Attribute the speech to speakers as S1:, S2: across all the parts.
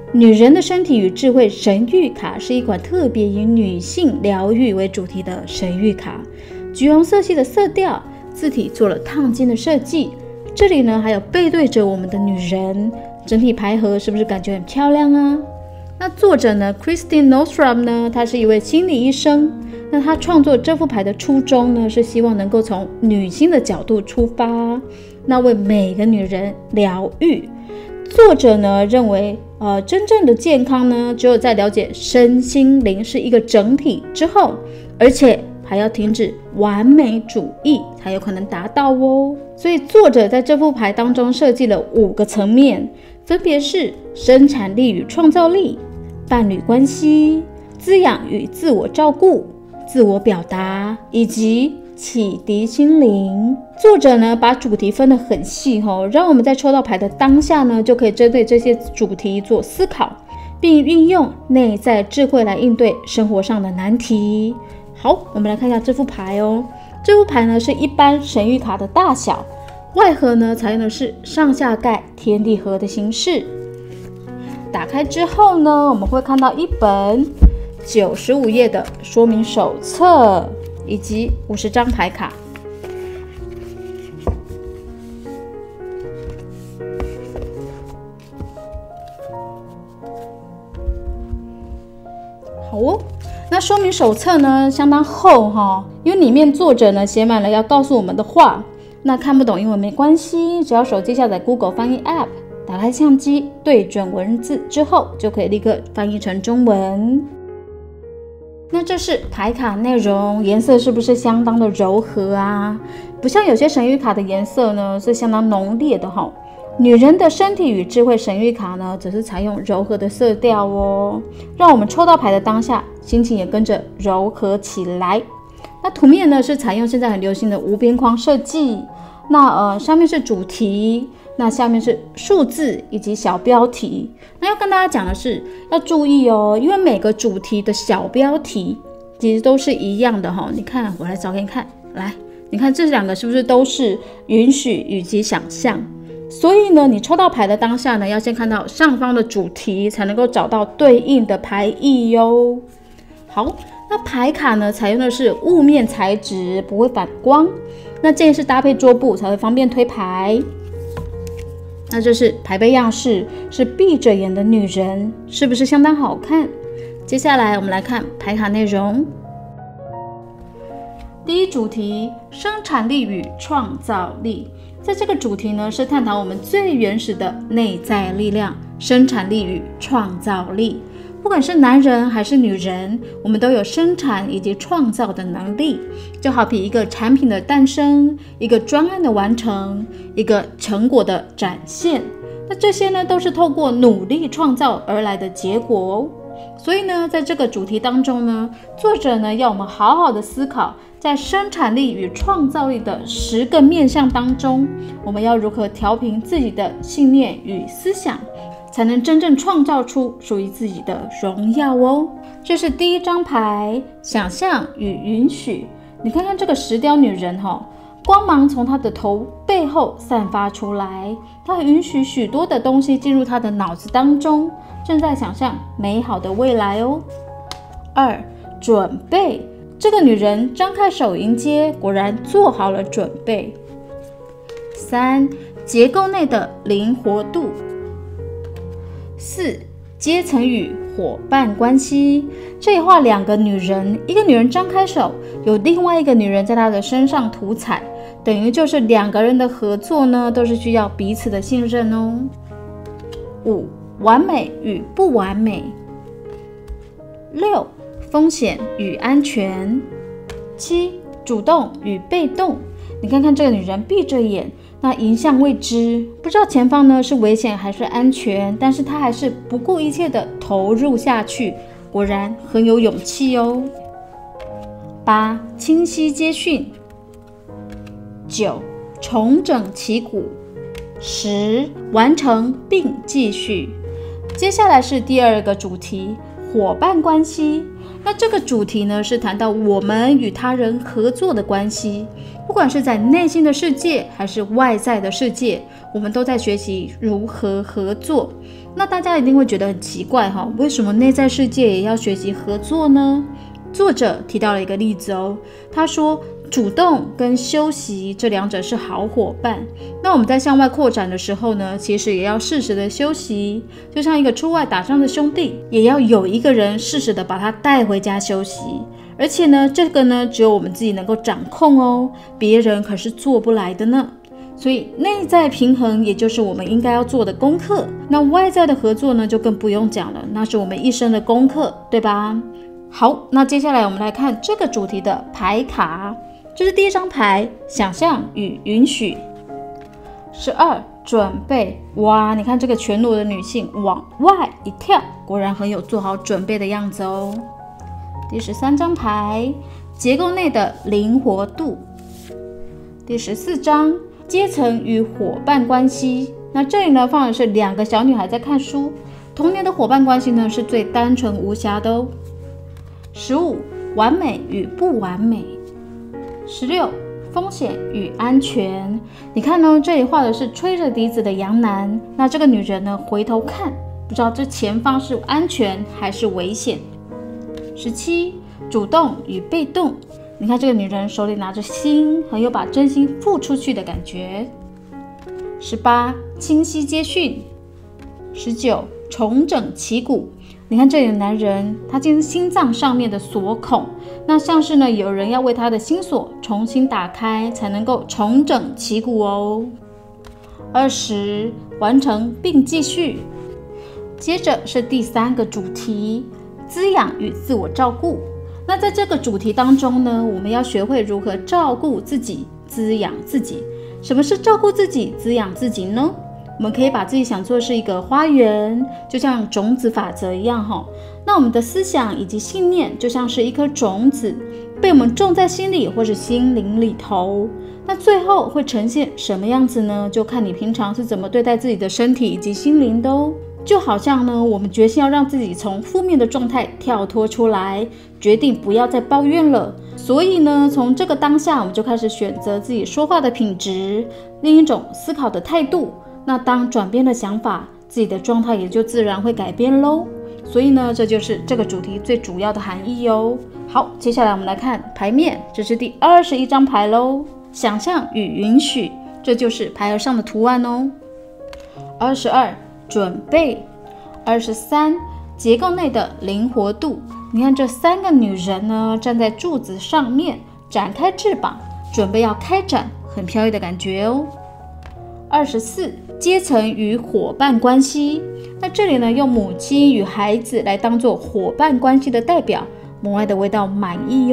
S1: 女人的身体与智慧神谕卡是一款特别以女性疗愈为主题的神谕卡，橘红色系的色调，字体做了烫金的设计。这里呢还有背对着我们的女人，整体牌盒是不是感觉很漂亮啊？那作者呢 Christine Nordstrom 呢，她是一位心理医生。那她创作这副牌的初衷呢，是希望能够从女性的角度出发，那为每个女人疗愈。作者呢认为，真正的健康呢，只有在了解身心灵是一个整体之后，而且还要停止完美主义才有可能达到哦。所以作者在这副牌当中设计了5个层面，分别是生产力与创造力、伴侣关系、滋养与自我照顾、自我表达以及启迪心灵。作者呢把主题分得很细让我们在抽到牌的当下呢，就可以针对这些主题做思考，并运用内在智慧来应对生活上的难题。好，我们来看一下这副牌哦。这副牌呢是一般神谕卡的大小，外盒呢采用的是上下盖天地盒的形式。打开之后呢，我们会看到一本95页的说明手册以及50张牌卡。好哦，那说明手册呢相当厚因为里面作者呢写满了要告诉我们的话。那看不懂英文没关系，只要手机下载 Google 翻译 App， 打开相机对准文字之后，就可以立刻翻译成中文。那这是牌卡内容，颜色是不是相当的柔和啊？不像有些神谕卡的颜色呢是相当浓烈的女人的身体与智慧神谕卡呢，则是采用柔和的色调哦，让我们抽到牌的当下，心情也跟着柔和起来。那图面呢是采用现在很流行的无边框设计，那上面是主题，那下面是数字以及小标题。那要跟大家讲的是，要注意哦，因为每个主题的小标题其实都是一样的你看，我来找给你看，来，你看这2个是不是都是允许以及想象？所以呢，你抽到牌的当下呢，要先看到上方的主题，才能够找到对应的牌意哟。好，那牌卡呢，采用的是雾面材质，不会反光。那建议是搭配桌布才会方便推牌。那这是牌背样式，是闭着眼的女人，是不是相当好看？接下来我们来看牌卡内容。第一主题，生产力与创造力。在这个主题呢，是探讨我们最原始的内在力量，生产力与创造力。不管是男人还是女人，我们都有生产以及创造的能力，就好比一个产品的诞生，一个专案的完成，一个成果的展现。那这些呢，都是透过努力创造而来的结果哦。所以呢，在这个主题当中呢，作者呢要我们好好的思考，在生产力与创造力的10个面向当中，我们要如何调平自己的信念与思想，才能真正创造出属于自己的荣耀哦。这是第一张牌，想象与允许。你看看这个石雕女人光芒从她的头背后散发出来，她允许许多的东西进入她的脑子当中，正在想象美好的未来哦。2. 准备，这个女人张开手迎接，果然做好了准备。3. 结构内的灵活度。4. 阶层与伙伴关系。这里画2个女人，一个女人张开手，有另外一个女人在她的身上涂彩，等于就是2个人的合作呢，都是需要彼此的信任哦。5. 完美与不完美。6. 风险与安全。7. 主动与被动。你看看这个女人闭着眼，那迎向未知，不知道前方呢是危险还是安全，但是她还是不顾一切的投入下去，果然很有勇气哦。8. 清晰接讯。9. 重整旗鼓。10. 完成并继续。接下来是第2个主题，伙伴关系。那这个主题呢，是谈到我们与他人合作的关系，不管是在内心的世界还是外在的世界，我们都在学习如何合作。 那大家一定会觉得很奇怪为什么内在世界也要学习合作呢？作者提到了一个例子他说主动跟休息这两者是好伙伴。那我们在向外扩展的时候呢，其实也要适时的休息，就像一个出外打仗的兄弟，也要有一个人适时的把他带回家休息。而且呢，这个呢，只有我们自己能够掌控别人可是做不来的呢。所以内在平衡也就是我们应该要做的功课。那外在的合作呢，就更不用讲了，那是我们一生的功课，对吧？好，那接下来我们来看这个主题的牌卡。这是第一张牌，想象与允许。12，准备。哇，你看这个全裸的女性往外一跳，果然很有做好准备的样子第13张牌，结构内的灵活度。第14章，阶层与伙伴关系。那这里呢，放的是2个小女孩在看书，童年的伙伴关系呢是最单纯无瑕的15，完美与不完美。16，风险与安全。你看呢，这里画的是吹着笛子的羊男，那这个女人呢回头看，不知道这前方是安全还是危险。17，主动与被动。你看这个女人手里拿着心，很有把真心付出去的感觉。18，清晰接讯。19，重整旗鼓。你看这里的男人，他竟是心脏上面的锁孔，那像是呢有人要为他的心锁重新打开，才能够重整旗鼓20，完成并继续。接着是第3个主题，滋养与自我照顾。那在这个主题当中呢，我们要学会如何照顾自己，滋养自己。什么是照顾自己，滋养自己呢？我们可以把自己想做是一个花园，就像种子法则一样那我们的思想以及信念就像是一颗种子，被我们种在心里或是心灵里头。那最后会呈现什么样子呢？就看你平常是怎么对待自己的身体以及心灵的就好像呢，我们决心要让自己从负面的状态跳脱出来，决定不要再抱怨了。所以呢，从这个当下，我们就开始选择自己说话的品质，另一种思考的态度。那当转变了想法，自己的状态也就自然会改变咯。所以呢，这就是这个主题最主要的含义好，接下来我们来看牌面，这是第21张牌咯，想象与允许，这就是牌盒上的图案22，准备。23，结构内的灵活度。你看这3个女人呢，站在柱子上面，展开翅膀，准备要开展，很飘逸的感觉24，阶层与伙伴关系。那这里呢，用母亲与孩子来当做伙伴关系的代表，母爱的味道满意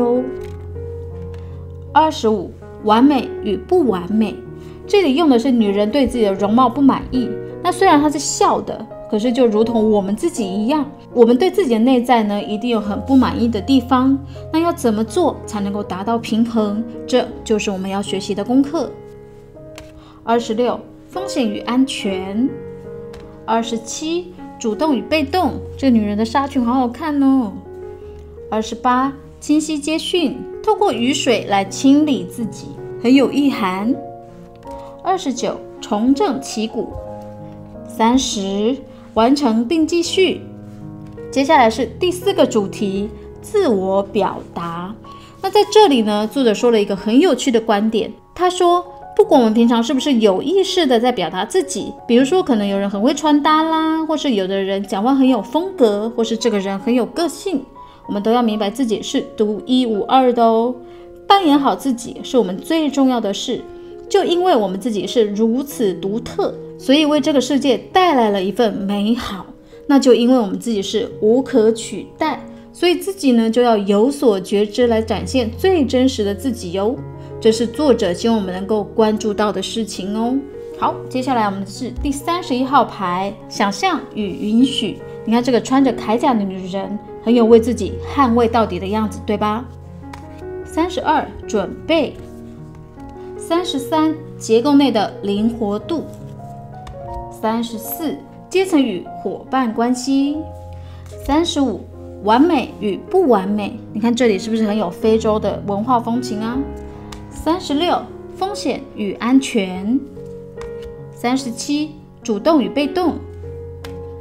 S1: 25，完美与不完美。这里用的是女人对自己的容貌不满意，那虽然她是笑的，可是就如同我们自己一样，我们对自己的内在呢，一定有很不满意的地方。那要怎么做才能够达到平衡？这就是我们要学习的功课。26，风险与安全。27，主动与被动。这女人的纱裙好好看28，清晰接讯，透过雨水来清理自己，很有意涵。29，重整旗鼓。30，完成并继续。接下来是第4个主题，自我表达。那在这里呢，作者说了一个很有趣的观点，他说不管我们平常是不是有意识的在表达自己，比如说可能有人很会穿搭啦，或是有的人讲话很有风格，或是这个人很有个性，我们都要明白自己是独一无二的扮演好自己是我们最重要的事。就因为我们自己是如此独特，所以为这个世界带来了一份美好。那就因为我们自己是无可取代，所以自己呢就要有所觉知，来展现最真实的自己这是作者希望我们能够关注到的事情好，接下来我们是第31号牌，想象与允许。你看这个穿着铠甲的女人，很有为自己捍卫到底的样子，对吧？32，准备。33，结构内的灵活度。34，阶层与伙伴关系。35，完美与不完美。你看这里是不是很有非洲的文化风情啊？36，风险与安全。37，主动与被动。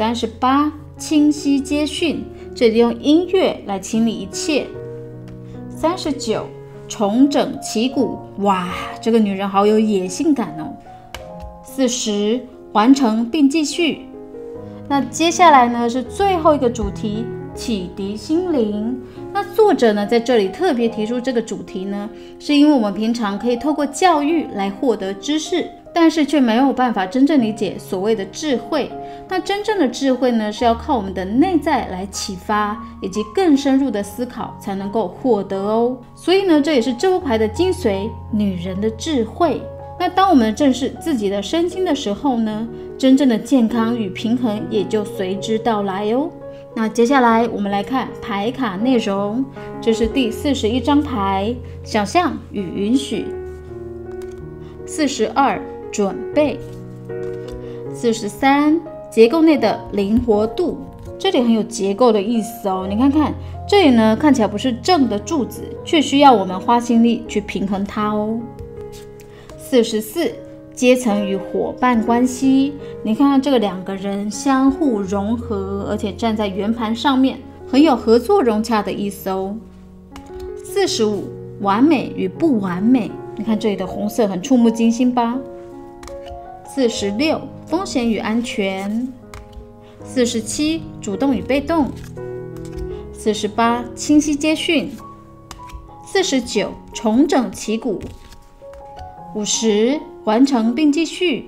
S1: 38清晰接讯，这里用音乐来清理一切。39重整旗鼓，哇，这个女人好有野性感哦。40完成并继续。那接下来呢是最后一个主题，启迪心灵。那作者呢在这里特别提出这个主题呢，是因为我们平常可以透过教育来获得知识，但是却没有办法真正理解所谓的智慧。那真正的智慧呢，是要靠我们的内在来启发，以及更深入的思考才能够获得哦。所以呢，这也是这副牌的精髓，女人的智慧。那当我们正视自己的身心的时候呢，真正的健康与平衡也就随之到来哦。那接下来我们来看牌卡内容，这是第41张牌，想象与允许。42准备。43结构内的灵活度，这里很有结构的意思哦。你看看这里呢，看起来不是正的柱子，却需要我们花心力去平衡它哦。44阶层与伙伴关系，你看看这个两个人相互融合，而且站在圆盘上面，很有合作融洽的意思哦。45完美与不完美，你看这里的红色很触目惊心吧。46风险与安全。47主动与被动。48清晰接讯。49重整旗鼓。50完成并继续。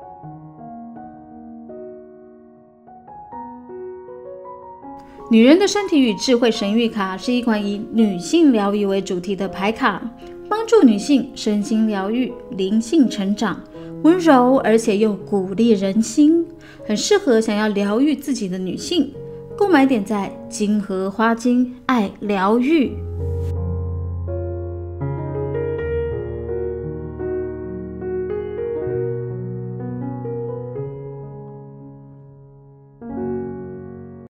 S1: 女人的身体与智慧神谕卡是一款以女性疗愈为主题的牌卡，帮助女性身心疗愈、灵性成长，温柔而且又鼓励人心，很适合想要疗愈自己的女性。购买点在金荷花精爱疗愈。